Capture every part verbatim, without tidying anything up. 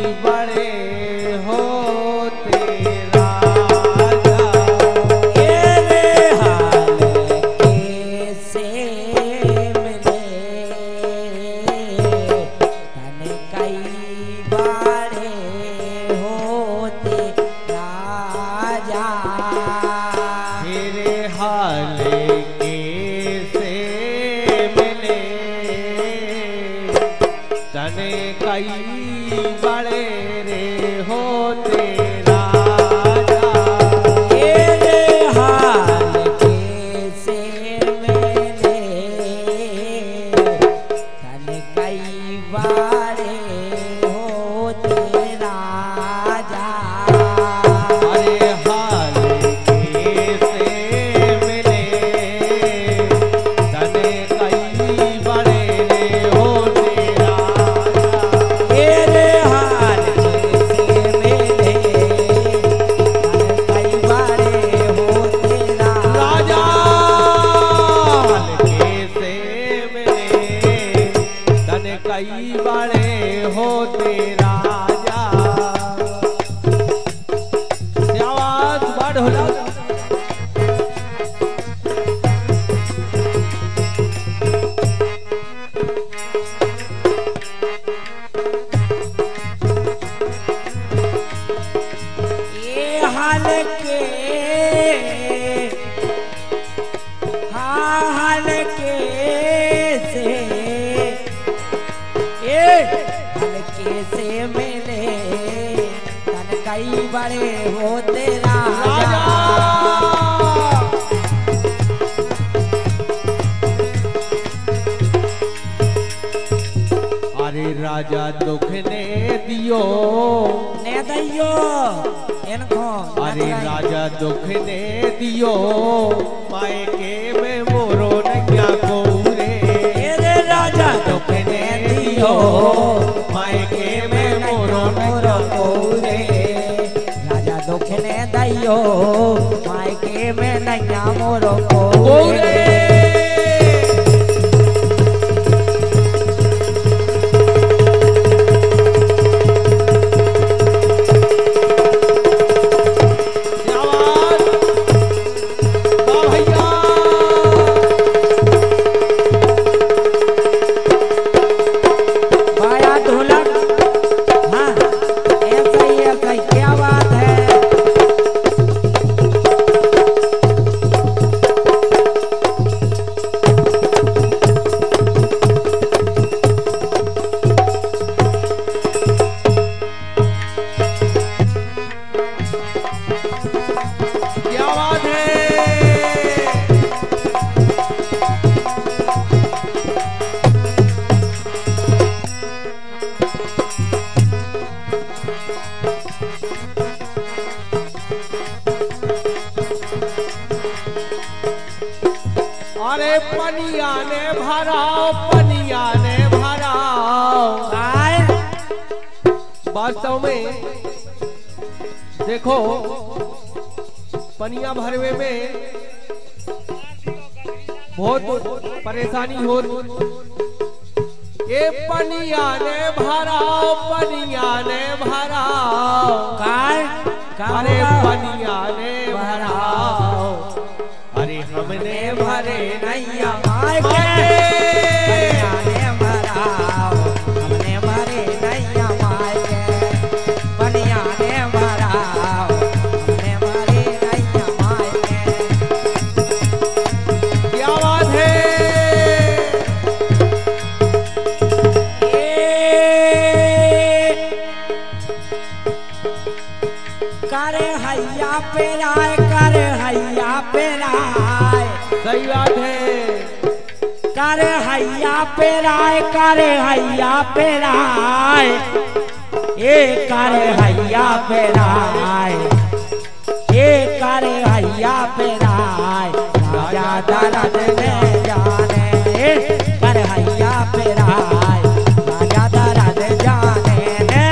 बड़े बड़े होते राजा। अरे राजा दुख ने दियो ने दियो इनको। अरे राजा दुख ने दियो मायके में मोरो नैया को रे। अरे राजा दुख ने दियो मायके में मोरो मोरो को रे। दुख ने दैयो मायके में नैया मोरो को रे। अरे पनिया ने भराओ पनिया ने भराओ। वास्तव में देखो पनिया भरवे में बहुत परेशानी हो। ये पनिया ने भराओ पनिया ने भराओ। अरे पनिया ने भराओ। अरे हमने भरे नैया मायके पनिया ने भराओ। हमने भरे नैया मायके पनिया ने भराओ। हमने भरे नैया मायके। क्या बात है। करे हैया पे राय करे हैया पे राय। सही बात है। करे हैया पे राय करे हैया पे राय। ए करे हैया पे राय। ए करे हैया पे राय। राजा दरद ने जाने करे हैया पे राय। राजा दरद जाने ने।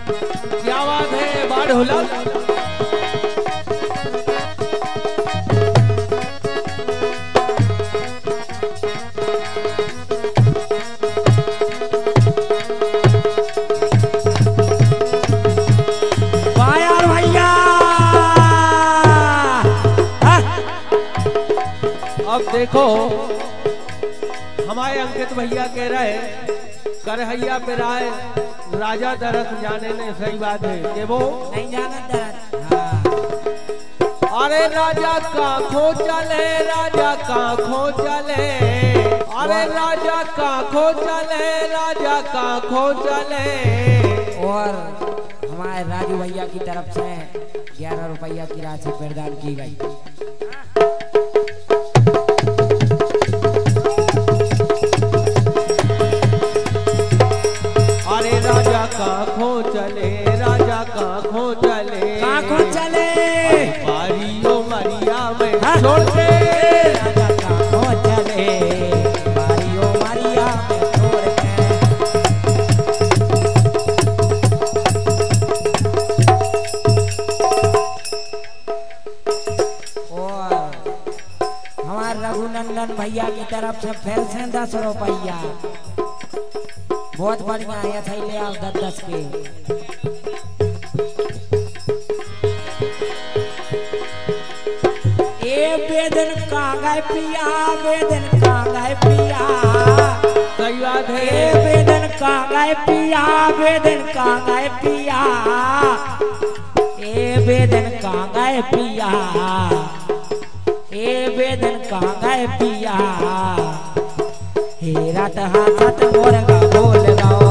क्या बात है। बाढ़ होला देखो हमारे अंकित भैया कह रहे करहैया पे राय राजा दरस जाने ने, सही बात है कि वो नहीं जाना दरस। हाँ। अरे राजा का खो चले, राजा का खो चले, अरे राजा का खो चले, राजा का खो चले। और हमारे राजू भैया की तरफ से ग्यारह रुपया की राशि प्रदान की गई। अरे राजा का खो चले, राजा का खो चले, का खो चले, बारियो मरिया में हाँ? छोड़ के राजा का खो चले, बारियो मरिया में छोड़ के। और हमारे रघुनंदन भैया की तरफ से फिर से दस रुपया, बहुत बढ़िया है, सही ले आओ दस दस के। ए बेदन का गाय पिया, बेदन का गाय पिया, सही बात है। ए बेदन का गाय पिया, बेदन का गाय पिया, ए बेदन का गाय पिया, ए बेदन का गाय पिया। हे रात हाथ मोरगा बोल गाओ,